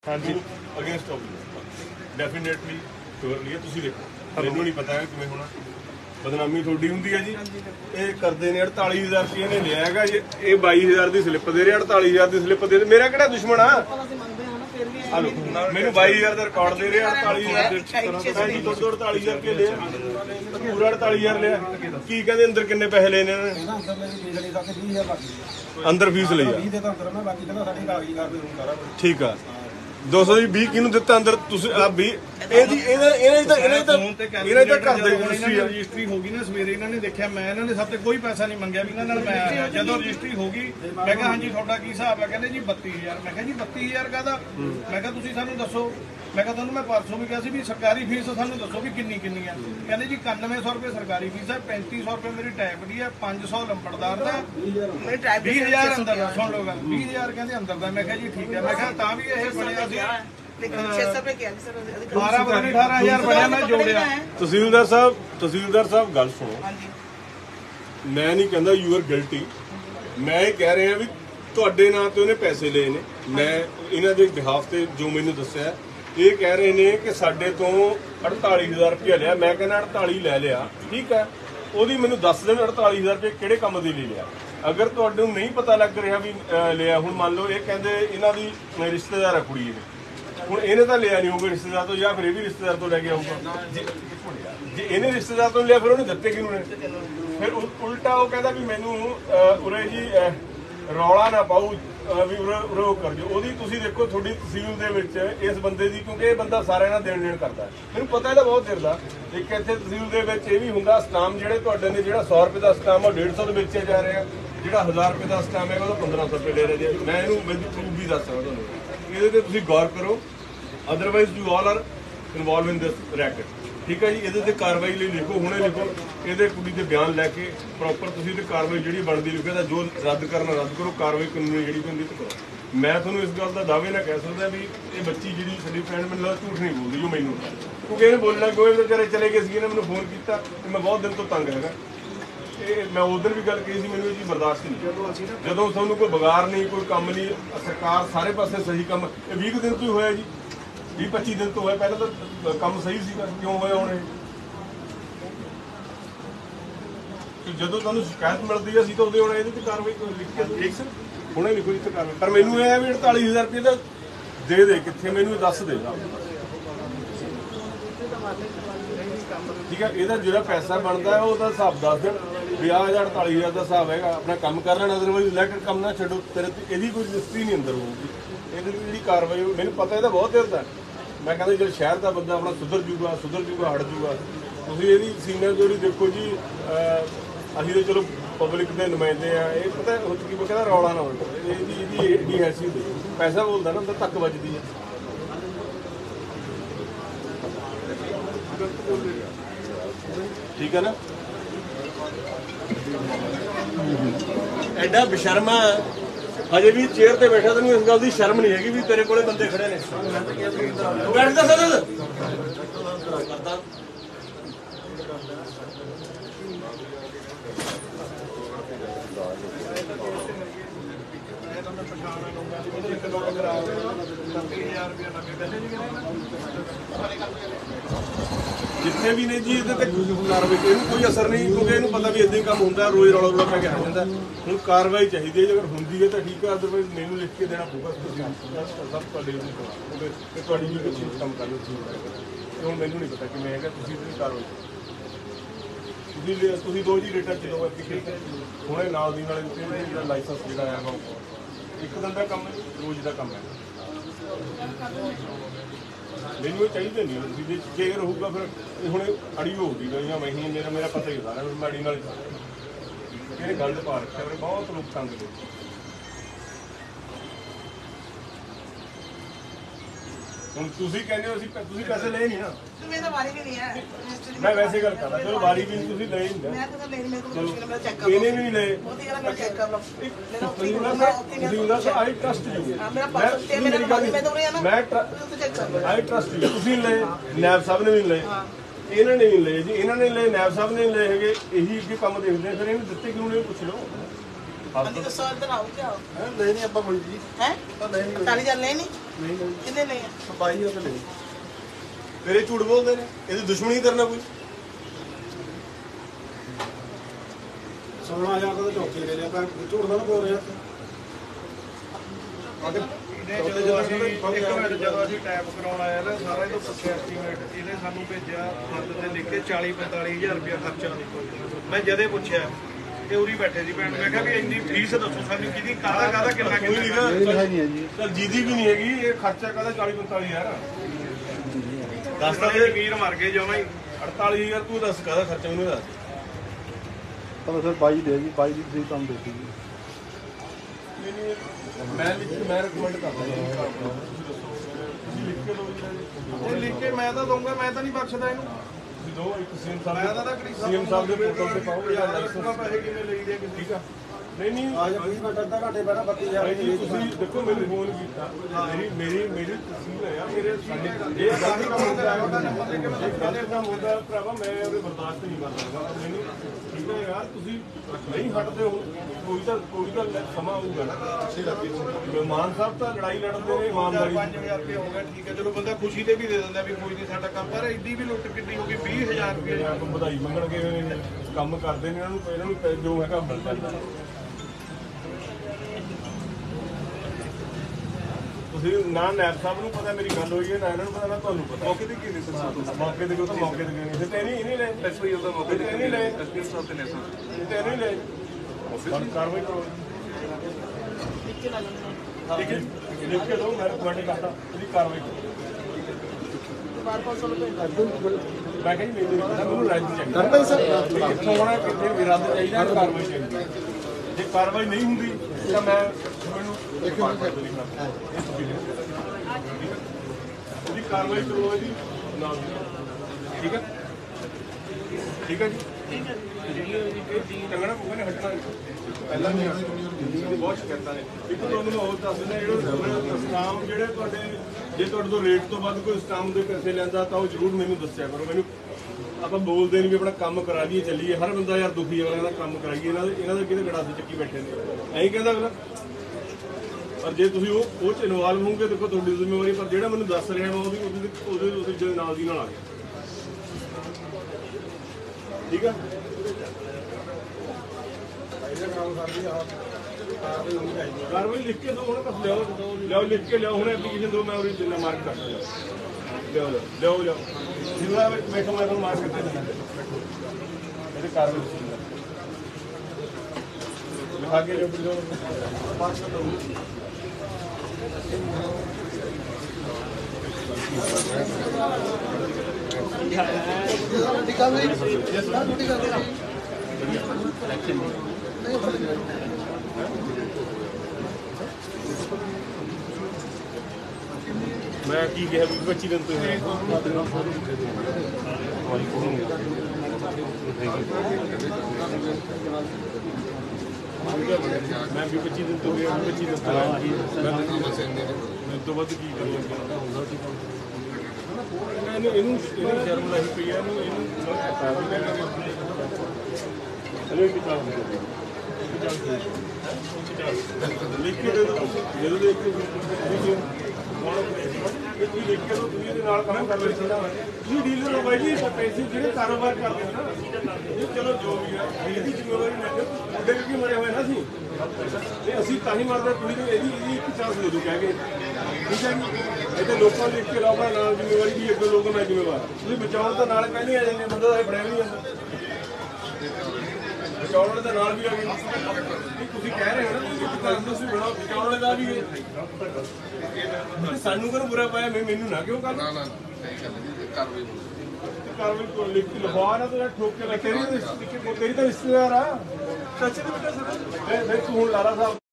हाँ जी against of definitely surely है ਤੁਸੀਂ ਦੇਖੋ ਮੈਨੂੰ ਨਹੀਂ ਪਤਾ ਹੈ ਕਿਵੇਂ ਹੋਣਾ ਬਦਨਾਮੀ ਤੁਹਾਡੀ ਹੁੰਦੀ ਹੈ ਜੀ ਇਹ ਕਰਦੇ ਨੇ 48000 ਰੁਪਏ ਨੇ ਲਿਆ ਹੈਗਾ ਇਹ 22000 ਦੀ ਸਲਿੱਪ ਦੇ ਰਿਹਾ 48000 ਦੀ ਸਲਿੱਪ ਦੇ ਮੇਰਾ ਕਿਹੜਾ ਦੁਸ਼ਮਣ ਆ ਹਲੋ ਮੈਨੂੰ 22000 ਦਾ ਰਿਕਾਰਡ ਦੇ ਰਿਹਾ 48000 ਦੇ ਤੁਹਾਡੇ 48000 ਰੁਪਏ ਲਿਆ ਪੂਰਾ 48000 ਲਿਆ ਕੀ ਕਹਿੰਦੇ ਅੰਦਰ ਕਿੰਨੇ ਪੈਸੇ ਲੈਣੇ ਇਹਨਾਂ ਨੇ ਅੰਦਰ ਫੀਸ ਲਈ ਆ ਠੀਕ ਆ 220 ਕਿਹਨੂੰ ਦਿੱਤਾ ਅੰਦਰ ਤੁਸੀਂ ਆ 20 ਇਹਨੇ ਤਾਂ ਘਰ ਦੇ ਰਜਿਸਟਰੀ ਹੋ ਗਈ ਨਾ ਸਵੇਰੇ ਇਹਨਾਂ ਨੇ ਦੇਖਿਆ ਮੈਂ ਇਹਨਾਂ ਨੇ ਸਭ ਤੇ ਕੋਈ ਪੈਸਾ ਨਹੀਂ ਮੰਗਿਆ ਵੀ ਇਹਨਾਂ ਨਾਲ ਮੈਂ ਆਇਆ ਜਦੋਂ ਰਜਿਸਟਰੀ ਹੋ ਗਈ ਮੈਂ ਕਿਹਾ ਹਾਂਜੀ ਤੁਹਾਡਾ ਕੀ ਹਿਸਾਬ ਹੈ ਕਹਿੰਦੇ ਜੀ 32000 ਮੈਂ ਕਿਹਾ ਜੀ 32000 ਕਾਹਦਾ ਮੈਂ ਕਿਹਾ ਤੁਸੀਂ ਸਾਨੂੰ ਦੱਸੋ ਮੈਂ ਕਿਹਾ ਤੁਹਾਨੂੰ ਮੈਂ ਪਰਸੋਂ ਵੀ ਕਿਹਾ ਸੀ ਵੀ ਸਰਕਾਰੀ ਫੀਸ ਸਾਨੂੰ ਦੱਸੋ ਵੀ ਕਿੰਨੀ ਆ ਕਹਿੰਦੇ ਜੀ 9100 ਰੁਪਏ ਸਰਕਾਰੀ ਫੀਸ ਹੈ 3500 ਰੁਪਏ ਮੇਰੀ ਟੈਪ ਦੀ ਹੈ 500 ਲੰਬੜਦਾਰ ਦਾ 20000 ਅੰਦਰ ਦਾ ਸੁਣ ਲਓ ਗੱਲ 20000 ਕਹਿੰਦੇ ਅੰਦਰ ਦਾ ਮੈਂ ਕਿਹਾ ਜੀ ਠੀਕ ਹੈ ਮੈਂ ਕਿਹਾ ਤਾਂ ਵੀ ਇਹ ਬਣਿਆ ਸੀ 600 ਰੁਪਏ ਕਿਹਾ ਸਰ 12 18000 ਬਣਿਆ ਮੈਂ ਜੋੜਿਆ ਤਹਿਸੀਲਦਾਰ ਸਾਹਿਬ ਗੱਲ ਸੁਣੋ ਮੈਂ ਨਹੀਂ ਕਹਿੰਦਾ ਯੂ ਆਰ ਗਿਲਟੀ ਮੈਂ ਇਹ ਕਹਿ ਰਿਹਾ ਵੀ ਤੁਹਾਡੇ ਨਾਂ ਤੇ ਉਹਨੇ ਪੈਸੇ ਲਏ ਨੇ ਮੈਂ ਇਹਨਾਂ ਦੇ ਬਿਹਾਫ ਤੇ ਜੋ ਮੈਨੂੰ ਦੱਸਿਆ ਇਹ ਕਹਿ ਰਹੇ ਨੇ ਕਿ ਸਾਡੇ ਤੋਂ 48000 ਰੁਪਏ ਲਿਆ ਮੈਂ ਕਹਿੰਦਾ 48 ਲੈ ਲਿਆ ਠੀਕ ਹੈ ਉਹਦੀ ਮੈਨੂੰ ਦੱਸ ਦੇਣ 48000 ਰੁਪਏ ਕਿਹੜੇ ਕੰਮ ਦੇ ਲਈ ਲਿਆ ਅਗਰ ਤੁਹਾਨੂੰ ਨਹੀਂ ਪਤਾ ਲੱਗ ਰਿਹਾ ਵੀ ਲਿਆ ਹੁਣ ਮੰਨ ਲਓ ਇਹ ਕਹਿੰਦੇ ਇਹਨਾਂ ਦੀ ਰਿਸ਼ਤੇਦਾਰ ਆ ਕੁੜੀ ਇਹ ਹੁਣ ਇਹਨੇ ਤਾਂ ਲਿਆ ਨਹੀਂ ਹੋਊਗਾ ਰਿਸ਼ਤੇਦਾਰ ਤੋਂ ਜਾਂ ਫਿਰ ਇਹ ਵੀ ਰਿਸ਼ਤੇਦਾਰ ਤੋਂ ਲੈ ਕੇ ਆਊਗਾ ਜੇ ਇਹਨੇ ਰਿਸ਼ਤੇਦਾਰ ਤੋਂ ਲਿਆ ਫਿਰ ਉਹਨੇ ਦਿੱਤੇ ਕਿਹਨੂੰ ਨੇ ਫਿਰ ਉਲਟਾ ਉਹ ਕਹਿੰਦਾ ਵੀ ਮੈਨੂੰ ਉਰੇ ਜੀ ਰੌਲਾ ਨਾ ਪਾਊ ਵੀ ਉਰੇ ਕਰ ਜੋ ਉਹਦੀ ਤੁਸੀਂ ਦੇਖੋ ਤੁਹਾਡੀ ਤਹਿਸੀਲ ਦੇ ਵਿੱਚ ਇਸ ਬੰਦੇ ਦੀ ਕਿਉਂਕਿ ਇਹ ਬੰਦਾ ਸਾਰਿਆਂ ਨਾਲ ਦੇਣ ਲੈਣ ਕਰਦਾ ਮੈਨੂੰ ਪਤਾ ਇਹਦਾ ਬਹੁਤ ਚਿਰ ਦਾ ਇੱਕ ਇੱਥੇ ਤਹਿਸੀਲ ਦੇ ਵਿੱਚ ਇਹ ਵੀ ਹੁੰਦਾ ਸਟਾਮ ਜਿਹੜੇ ਤੁਹਾਡੇ ਨੇ ਜਿਹੜਾ 100 ਰੁਪਏ ਦਾ ਸਟਾਮ ਉਹ 150 ਦੇ ਵੇਚਿਆ ਜਾ ਰਿਹਾ ਜਿਹੜਾ 1000 ਰੁਪਏ ਦਾ ਸਟਾਮ ਹੈਗਾ ਉਹ 1500 ਰੁਪਏ ਲੈ ਰਹੇ ਜੀ ਮੈਂ ਇਹਨੂੰ ਪ੍ਰੂਫ ਵੀ ਦੱਸ ਸਕਦਾ ਤੁਹਾਨੂੰ ਇਹਦੇ ਤੇ ਤੁਸੀਂ ਗੌਰ ਕਰੋ otherwise you all are involve in this racket ਠੀਕ ਹੈ ਜੀ ਇਹਦੇ ਤੇ ਕਾਰਵਾਈ ਲਈ ਲਿਖੋ ਹੁਣੇ ਲਿਖੋ ਇਹਦੇ ਕੁੜੀ ਦੇ ਬਿਆਨ ਲੈ ਕੇ ਪ੍ਰੋਪਰ ਤੁਸੀਂ ਤੇ ਕਾਰਵਾਈ ਜਿਹੜੀ ਬਣਦੀ ਲਿਖੋ ਤਾਂ ਜੋ ਰੱਦ ਕਰਨਾ ਰੱਦ ਕਰੋ ਕਾਰਵਾਈ ਕਾਨੂੰਨੀ ਜਿਹੜੀ ਹੁੰਦੀ ਤੇ ਕਰੋ ਮੈਂ ਤੁਹਾਨੂੰ ਇਸ ਗੱਲ ਦਾ ਦਾਅਵੇ ਨਾਲ ਕਹਿ ਸਕਦਾ ਵੀ ਇਹ ਬੱਚੀ ਜਿਹੜੀ ਸਾਡੀ ਫਰੈਂਡ ਮੈਨੂੰ ਲੱਗਦਾ ਝੂਠ ਨਹੀਂ ਬੋਲਦੀ ਜੋ ਮੈਨੂੰ ਕਿਉਂਕਿ ਇਹਨੇ ਬੋਲਣਾ ਕੋਈ ਵਿਚਾਰੇ ਚਲੇ ਗਏ ਸੀ ਇਹਨੇ ਮੈਨੂੰ ਫੋਨ ਕੀਤਾ ਤੇ ਮੈਂ ਬਹੁਤ ਦਿਨ ਤੋਂ ਤੰਗ ਹੈਗਾ ਇਹ ਮੈਂ ਉਸ ਦਿਨ ਵੀ ਗੱਲ ਕਹੀ ਸੀ ਮੈਨੂੰ ਇਹ ਚੀਜ਼ ਬਰਦਾਸ਼ਤ ਨਹੀਂ ਜਦੋਂ ਤੁਹਾਨੂੰ ਕੋਈ ਬਗਾਰ ਨਹੀਂ ਕੋਈ ਕੰਮ ਨਹੀਂ ਸਰਕਾਰ ਸਾਰੇ ਪਾਸੇ ਸਹੀ ਕੰਮ ਇਹ 20 ਦਿਨ ਤੋਂ ਹੀ ਹੋਇਆ ਜੀ 20-25 ਦਿਨ ਤੋਂ ਹੋਇਆ ਪਹਿਲਾਂ ਤਾਂ ਕੰਮ ਸਹੀ ਸੀਗਾ ਕਿਉਂ ਹੋਇਆ ਹੁਣ ਇਹ ਜਦੋਂ ਤੁਹਾਨੂੰ ਸ਼ਿਕਾਇਤ ਮਿਲਦੀ ਹੈ ਅਸੀਂ ਤਾਂ ਉਹਦੇ ਹੁਣ ਇਹਦੇ ਤੇ ਕਾਰਵਾਈ ਲਿਖ ਕੇ ਦੇਖ ਸਰ ਹੁਣੇ ਲਿਖੋ ਇੱਥੇ ਕਾਰਵਾਈ ਪਰ ਮੈਨੂੰ ਇਹ ਹੈ ਵੀ 48000 ਰੁਪਏ ਦਾ ਦੇ ਕਿੱਥੇ ਮੈਨੂੰ ਦੱਸ ਦੇ ਠੀਕ ਹੈ ਇਹਦਾ ਜਿਹੜਾ ਪੈਸਾ ਬਣਦਾ ਉਹਦਾ ਹਿਸਾਬ ਦੱਸ ਦੇਣ ਵੀ ਆਹ 48000 ਦਾ ਹਿਸਾਬ ਹੈਗਾ ਆਪਣਾ ਕੰਮ ਕਰ ਲੈਣਾ ਅਦਰਵਾਈਜ਼ ਲੈ ਕੇ ਕੰਮ ਨਾ ਛੱਡੋ ਤੇਰੇ ਇਹਦੀ ਕੋਈ ਰਜਿਸਟਰੀ ਨਹੀਂ ਅੰਦਰ ਹੋਊਗੀ ਇਹਦੀ ਜਿਹੜੀ ਕਾਰਵਾਈ ਮੈਨੂੰ ਪਤਾ ਇਹਦਾ ਬਹੁਤ ਦੇਰ ਦਾ ਮੈਂ ਕਹਿੰਦਾ ਜਿਹੜਾ ਸ਼ਹਿਰ ਦਾ ਬੰਦਾ ਆਪਣਾ ਸੁਧਰ ਜੂਗਾ ਹਟ ਜੂਗਾ ਤੁਸੀਂ ਇਹਦੀ ਸੀਨੀਅਰ ਜਿਹੜੀ ਦੇਖੋ ਜੀ ਅਸੀਂ ਤਾਂ ਚਲੋ ਪਬਲਿਕ ਦੇ ਨੁਮਾਇੰਦੇ ਆ ਇਹ ਪਤਾ ਕੀ ਕਹਿੰਦਾ ਰੌਲਾ ਨਾ ਹੋਵੇ ਇਹਦੀ ਹੈਸੀਅਤ ਪੈਸਾ ਬੋਲਦਾ ਨਾ ਅੰਦਰ ਤੱਕ ਵੱਜਦੀ ਹੈ ਠੀਕ ਹੈ ਨਾ ਐਡਾ ਬੇਸ਼ਰਮਾ ਹਜੇ ਵੀ ਚੇਅਰ ਤੇ ਬੈਠਾ ਤੈਨੂੰ ਇਸ ਗੱਲ ਦੀ ਸ਼ਰਮ ਨਹੀਂ ਹੈਗੀ ਵੀ ਤੇਰੇ ਕੋਲੇ ਬੰਦੇ ਖੜੇ ਨੇ ਬੈਠਦਾ ਸਰ ਜਿੱਥੇ ਵੀ ਨੇ ਜੀ ਇਹਦੇ ਤੇ ਕਾਰਵਾਈ ਇਹਨੂੰ ਕੋਈ ਅਸਰ ਨਹੀਂ ਕਿਉਂਕਿ ਇਹਨੂੰ ਪਤਾ ਵੀ ਇਦਾਂ ਹੀ ਕੰਮ ਹੁੰਦਾ ਰੋਜ਼ ਰੌਲਾ ਪੈ ਕੇ ਆ ਜਾਂਦਾ ਹੁਣ ਕਾਰਵਾਈ ਚਾਹੀਦੀ ਹੈ ਜੇਕਰ ਹੁੰਦੀ ਹੈ ਤਾਂ ਠੀਕ ਹੈ ਅਦਰਵਾਈਜ਼ ਮੈਨੂੰ ਲਿਖ ਕੇ ਦੇਣਾ ਪਊਗਾ ਸਭ ਤੁਹਾਡੀ ਵੀ ਕੁਝ ਕੰਮ ਕਰ ਲਓ ਹੁਣ ਮੈਨੂੰ ਨਹੀਂ ਪਤਾ ਕਿ ਮੈਂ ਹੈਗਾ ਤੁਸੀਂ ਇਹਦੀ ਕਾਰਵਾਈ ਤੁਸੀਂ ਦੋ ਜੀ ਰੇਟਾਂ ਚਲੋ ਐਪਲੀਕੇਸ਼ਨ ਹੁਣੇ ਨਾਲ ਦੀ ਨਾਲ ਜਿਹੜਾ ਲਾਇਸੈਂਸ ਜਿਹੜਾ ਆਇਆ ਵਾ ਇੱਕ ਦਿਨ ਦਾ ਕੰਮ ਰੋਜ਼ ਦਾ ਕੰਮ ਹੈ ਮੈਨੂੰ ਇਹ ਚਾਹੀਦਾ ਨਹੀਂ ਤੁਸੀਂ ਜੇ ਰਹੂਗਾ ਫਿਰ ਹੁਣ ਅੜੀ ਹੋਊਗੀ ਜਾਂ ਮੈਂ ਹੀ ਮੇਰਾ ਪਤਾ ਹੀ ਸਾਰਾ ਮੈਂ ਅੜੀ ਨਾਲ ਇਹਨੇ ਗੰਦ ਪਾ ਰੱਖਿਆ ਬਹੁਤ ਲੋਕ ਤੰਗ ਨੇ ਹੁਣ ਤੁਸੀਂ ਕਹਿੰਦੇ ਹੋ ਤੁਸੀਂ ਪੈਸੇ ਲਏ ਨਹੀਂ ਨਾ ਮੇਰਾ ਵਾਰੀ ਵੀ ਨਹੀਂ ਹੈ ਮੈਂ ਵੈਸੇ ਗੱਲ ਕਰਦਾ ਚਲੋ ਵਾਰੀ ਵੀ ਤੁਸੀਂ ਲਏ ਨਹੀਂ ਮੈਂ ਤਾਂ ਲੈ ਮੇਰੇ ਕੋਲ ਮੁਸ਼ਕਿਲ ਮੈਂ ਚੈੱਕ ਕਰ ਇਹਨੇ ਵੀ ਨਹੀਂ ਲਏ ਉਹਦੀ ਗੱਲ ਮੈਂ ਚੈੱਕ ਕਰ ਲਵਾਂ ਤੁਸੀਂ ਉਹਦਾ ਆਈ ਟਰਸਟ ਯੂ ਮੇਰਾ ਪਾਸਪੋਰਟ ਤੇ ਮੇਰਾ ਨੰਬਰ ਮੈਂ ਤਾਂ ਉਰੇ ਆ ਨਾ ਮੈਂ ਚੈੱਕ ਕਰ ਲਵਾਂ ਆਈ ਟਰਸਟ ਯੂ ਤੁਸੀਂ ਲਏ ਨੈਬ ਸਾਹਿਬ ਨੇ ਵੀ ਲਏ ਇਹਨਾਂ ਨੇ ਨਹੀਂ ਲਏ ਜੀ ਇਹਨਾਂ ਨੇ ਲਏ ਨੈਬ ਸਾਹਿਬ ਨੇ ਲਏ ਹੈਗੇ ਇਹੀ ਅੱਗੇ ਕੰਮ ਦੇਖਦੇ ਫਿਰ ਇਹਨੂੰ ਦਿੱਤੇ ਕਿਉਂ ਨਹੀਂ ਪੁੱਛ ਲਓ ਹਾਂਜੀ ਦੱਸੋ ਇੱਧਰ ਆਓ ਕੀ ਆਓ ਲੈ ਨਹੀਂ ਆਪਾਂ ਕੋਈ ਜੀ ਹੈ 40000 ਲੈ ਨਹੀਂ ਕਿੰਨੇ ਲਏ ਆ? 22000 ਰੁਪਏ ਲਏ। ਫਿਰ ਇਹ ਝੂਠ ਬੋਲਦੇ ਨੇ, ਇਹਦੀ ਦੁਸ਼ਮਣੀ ਕਰਨਾ ਕੋਈ। 16,000 ਦਾ ਚੌਕੀ ਲੈ ਲਿਆ ਪਰ ਝੂਠ ਨਾ ਬੋਲ ਰਿਹਾ। ਜਦੋਂ ਅਸੀਂ ਟੈਪ ਕਰਾਉਣ ਆਇਆ ਨਾ ਸਾਰਾ ਇਹਦਾ ਪੁੱਛਿਆ ਐਸਟੀਮੇਟ, ਇਹਨੇ ਸਾਨੂੰ ਭੇਜਿਆ ਹੱਦ ਤੇ ਲਿਖ ਕੇ 40-45,000 ਰੁਪਇਆ ਖਰਚਾ ਨਿਕਲ। ਮੈਂ ਜਦੇ ਪੁੱਛਿਆ ਤੇ ਉਰੀ ਬੈਠੇ ਸੀ ਭੈਣ, ਮੈਂ ਕਿਹਾ ਵੀ ਇੰਨੀ ਫੀਸ ਦੱਸੋ ਸਾਨੂੰ ਕਿਹਦੀ ਕਾਹਦਾ ਕਿੰਨਾ ਚੱਲ ਜੀਦੀ ਵੀ ਨਹੀਂ ਹੈਗੀ, ਇਹ ਖਰਚਾ ਕਾਹਦਾ 40-45,000 ਦੱਸ ਤਾਂ ਇਹ ਵੀਰ ਮਰ ਗਏ ਜਮਾਂ ਹੀ। 48,000 ਤੂੰ ਦੱਸ ਕਾਹਦਾ ਖਰਚਾ ਮੈਨੂੰ ਦੱਸ। ਤਾਂ ਸਰ 22 ਦੇ ਜੀ 22 ਦੀ ਤੁਸੀਂ ਕੰਮ ਦਿੱਤੀ ਜੀ। ਮੈਂ ਰਿਕਮੈਂਡ ਕਰਦਾ ਤੁਸੀਂ ਲਿਖ ਕੇ ਦਿਓ ਜੀ। ਇਹ ਲਿਖ ਕੇ ਮੈਂ ਤਾਂ ਦਊਂਗਾ, ਮੈਂ ਤਾਂ ਨਹੀਂ ਬਖਸ਼ਦਾ ਇਹਨੂੰ। ਤੁਸੀਂ ਦਿਓ ਇੱਕ ਸੀਐਮ ਮੈਂ ਤਾਂ ਸਾਹਿਬ ਕਿਹੜੀ ਸੀਐਮ ਸਾਹਿਬ ਦੇ ਪੋਰਟਲ ਤੇ ਪਾਓ ਜਾਂ ਲਾਇਸੈਂਸ ਪੈਸੇ ਕਿਵੇਂ ਲਈਦੇ ਕਿਸੇ ਠੀਕ ਆ। ਨਹੀਂ ਆ ਜਾ 20 ਮਿੰਟ ਅੱਧਾ ਘੰਟੇ ਪਹਿਲਾਂ 32,000 ਜੀ ਤੁਸੀਂ ਦੇਖੋ ਮੈਨੂੰ ਫੋਨ ਕੀਤਾ, ਮੇਰੀ ਤਸਵੀਰ ਹੈ ਮੇਰੇ ਸਾਡੇ ਇਹ ਕਾਫੀ ਕੰਮ ਹੁੰਦਾ ਹੈ, ਉਹਦਾ ਨੰਬਰ ਦੇ ਕੇ ਮੈਂ ਗਲਤ ਕੰਮ ਹੁੰਦਾ ਭਰਾਵਾ, ਮੈਂ ਉਹਦੇ ਬਰਦਾਸ਼ਤ ਨਹੀਂ ਕਰ ਸਕਦਾ ਮੈਨੂੰ। ਠੀਕ ਹੈ ਯਾਰ, ਤੁਸੀਂ ਨਹੀਂ ਹਟਦੇ ਹੋ, ਕੋਈ ਤਾਂ ਸਮਾਂ ਆਊਗਾ ਨਾ। ਮਹਿਮਾਨ ਸਾਹਿਬ ਤਾਂ ਲੜਾਈ ਲੜਦੇ ਨੇ ਇਮਾਨਦਾਰੀ। 5,000 ਰੁਪਏ ਹੋ ਗਿਆ, ਠੀਕ ਹੈ ਚਲੋ ਬੰਦਾ ਖੁਸ਼ੀ ਤੇ ਵੀ ਦੇ ਦਿੰਦਾ ਵੀ ਕੋਈ ਨਹੀਂ ਸਾਡਾ ਕੰਮ, ਪਰ ਐਡੀ ਵੀ ਲੁੱਟ ਕਿੰਨੀ ਹੋ ਗਈ 20,000 ਰੁਪਏ। ਵਧਾਈ ਮੰਗਣਗੇ, ਕੰਮ ਕਰਦੇ ਨੇ ਇਹਨਾਂ ਨੂੰ ਜੋ ਹੈਗਾ ਮਿਲ ਜਾਂਦਾ। ਤੁਸੀਂ ਨਾ ਨਾਇਬ ਸਾਹਿਬ ਨੂੰ ਪਤਾ ਮੇਰੀ ਗੱਲ ਹੋਈ ਹੈ, ਨਾ ਇਹਨਾਂ ਨੂੰ ਪਤਾ, ਨਾ ਤੁਹਾਨੂੰ ਪਤਾ। ਮੌਕੇ ਤੇ ਕੀ ਨਹੀਂ ਸਰ, ਮੌਕੇ ਤੇ ਤਾਂ ਮੌਕੇ ਤੇ ਗਏ ਤੇ ਨਹੀਂ ਲੈ ਐਸਪੀ ਉਹਦਾ ਮੌਕੇ ਤੇ ਨਹੀਂ ਲੈ ਐਸਪੀ ਸਾਹਿਬ ਤੇ ਲੈ ਸਰ ਤੇ ਨਹੀਂ ਲੈ ਆਫਿਸ ਕਾਰਵਾਈ ਕਰੋ। ਲਿਖ ਕੇ ਲਾ ਲੈਂਦੇ ਠੀਕ ਹੈ, ਲਿਖ ਕੇ ਦਿਓ, ਮੈਂ ਰਿਕਮੈਂਡ ਕਰਦਾ ਇਹਦੀ ਕਾਰਵਾਈ ਕਰੋ। 500 ਰੁਪਏ ਮੈਂ ਕਿਹਾ ਜੀ ਮੈਨੂੰ ਰੱਦ ਚਾਹੀਦਾ ਸਰ, ਕਿੱਥੋਂ ਹੋਣਾ, ਕਿੱਥੇ ਰੱਦ ਚਾਹੀਦਾ, ਕਾਰਵਾਈ ਚਾਹੀਦੀ। ਜੇ ਕਾਰਵਾਈ ਨਹੀਂ ਹੁੰਦੀ ਤਾਂ ਮੈਂ ਮੈਨੂੰ ਇਹਦੀ ਕਾਰਵਾਈ ਕਰੋ ਇਹਦੀ ਨਾਲ। ਠੀਕ ਹੈ, ਠੀਕ ਹੈ ਜੀ। ਟੰਗਣਾ ਪਊਗਾ ਨੇ ਹਟਣਾ ਪਹਿਲਾਂ ਨਹੀਂ ਹਟਣਾ। ਬਹੁਤ ਸ਼ਿਕਾਇਤਾਂ ਨੇ। ਇੱਕ ਤੁਹਾਨੂੰ ਹੋਰ ਦੱਸ ਦਿੰਦਾ, ਜਿਹੜੇ ਸਟਾਮ ਜਿਹੜੇ ਤੁਹਾਡੇ, ਜੇ ਤੁਹਾਡੇ ਤੋਂ ਰੇਟ ਤੋਂ ਵੱਧ ਕੋਈ ਸਟਾਮ ਦੇ ਪੈਸੇ ਲੈਂਦਾ ਤਾਂ ਉਹ ਜ਼ਰੂਰ ਮੈਨੂੰ ਦੱਸਿਆ ਕਰੋ। ਮੈਨੂੰ ਆਪਾਂ ਬੋਲਦੇ ਨਹੀਂ ਵੀ ਆਪਣਾ ਕੰਮ ਕਰਾ ਲਈਏ ਚੱਲੀਏ, ਹਰ ਬੰਦਾ ਯਾਰ ਦੁਖੀ ਵਾਲਿਆਂ ਦਾ ਕੰਮ ਕਰਾਈਏ। ਇਹਨਾਂ ਦੇ ਕਿਹਦੇ ਗੜਾਸੇ ਚੱਕੀ ਬੈਠੇ ਨੇ, ਐਂ ਕਹਿੰਦਾ ਅਗਲਾ। ਪਰ ਜੇ ਤੁਸੀਂ ਉਹ ਚ ਇਨਵੋਲਵ ਹੋਗੇ, ਦੇਖੋ ਤੁਹਾਡੀ ਜ਼ਿੰਮੇਵਾਰੀ। ਪਰ ਜਿਹੜਾ ਮੈਨੂੰ ਦੱਸ ਰਿਹਾ ਮੈਂ ਉਹਦੇ ਨਾਲ ਦੀ ਨਾਲ ਆ ਗਿਆ। ਠੀਕ ਆ, ਕਾਰਵਾਈ ਲਿਖ ਕੇ ਦਿਓ ਹੁਣ, ਬਸ ਲਿਆਓ ਲਿਖ ਕੇ ਲਿਆਓ ਹੁਣ, ਐਪਲੀਕੇਸ਼ਨ ਦਿਓ, ਮੈਂ ਉਹਦੀ ਜਿੰਨਾ ਮਾਰਕ ਕਰ ਲਿਆਓ ਲਿਆਓ ਜਿੰਨਾ ਬੈਠੋ, ਮੈਂ ਤੁਹਾਨੂੰ ਮਾਰਕ ਕਰਕੇ ਦਿੰਦਾ। ਇਹਦੇ ਕਾਰਵਾਈ ਲਿਖਾ ਕੇ ਜੋ ਮੈਂ ਕੀ ਕਿਹਾ ਵੀ 25 ਦਿਨ ਤੋਂ ਮੈਂ ਵੀ 25 ਦਿਨ ਤੋਂ ਗਿਆ, 25 ਦਿਨ ਤੋਂ ਮੈਂ ਤੋਂ ਵੱਧ ਕੀ ਕਰੂੰਗਾ। ਇਹਨੂੰ ਸ਼ਰਮ ਲਾਈ ਪਈ ਆ, ਇਹਨੂੰ ਲਿਖ ਕੇ ਦੇ ਦਿਓ, ਜਦੋਂ ਦੇਖ ਕੇ ਤੁਸੀਂ ਲਿਖ ਕੇ ਦਿਓ, ਤੁਸੀਂ ਇਹਦੇ ਨਾਲ ਕੰਮ ਕਰ ਲਈ ਸੀ ਨਾ। ਤੁਸੀਂ ਡੀਲਰ ਹੋ ਬਾਈ ਜੀ, ਪੈਸੇ ਜਿਹੜੇ ਕਾਰੋਬਾਰ ਕਰਦੇ ਹੋ ਨਾ, ਇਹ ਚਲੋ ਜੋ ਵੀ ਆ ਇਹਦੀ ਜ਼ਿੰਮੇਵਾਰੀ ਲੈ ਕੇ ਤੁਹਾਡੇ ਵੀ ਮਰੇ ਹੋਏ ਨਾ ਸੀ, ਤੇ ਅਸੀਂ ਤਾਂ ਹੀ ਮਰਦੇ। ਤੁਸੀਂ ਇਹਦੀ ਇੱਕ ਚਾਂਸ ਦੇ ਦਿਓ ਕਹਿ ਕੇ, ਠੀਕ ਹੈ ਜੀ। ਇਹ ਤਾਂ ਲੋਕਾਂ ਨੂੰ ਲਿਖ ਕੇ ਲਾਉਣਾ ਨਾਲ ਜ਼ਿੰਮੇਵਾਰੀ ਵੀ, ਅੱਗੇ ਲੋਕਾਂ ਨਾਲ ਜ਼ਿੰਮੇਵਾਰ। ਤੁਸੀਂ ਬਚਾਉਣ ਤਾਂ ਨਾਲ ਕਹਿੰਦੇ ਆ ਜਾਂਦੇ, ਬੰਦਾ ਤਾਂ ਫੜਿਆ ਵੀ ਨਹੀਂ ਜਾਂਦਾ, ਬਚਾਉਣ ਵਾਲੇ ਦਾ ਨਾਲ ਵੀ ਆ ਗਏ। ਤੁਸੀਂ ਕਹਿ ਰਹੇ ਹੋ ਨਾ ਤੁਸੀਂ ਬਣਾਓ, ਬਚਾਉਣ ਵਾਲੇ ਦਾ ਵੀ ਸਾਨੂੰ ਕਿਉਂ ਬੁਰਾ ਪਾਇਆ, ਮੈਨੂੰ ਨਾ ਕਿਉਂ ਕਰ ਕਾਰਵਾਈ ਲਿਖ ਕੇ ਲਵਾ ਨਾ, ਤੇਰਾ ਠੋਕ ਕੇ ਤੇਰੀ ਤਾਂ ਰਿਸ਼ਤੇਦਾਰ ਆ, ਸੱਚ ਦੇ ਬੇਟਾ ਸਰ। ਤੂੰ ਹੁਣ ਲਾਲਾ ਸਾਹਿਬ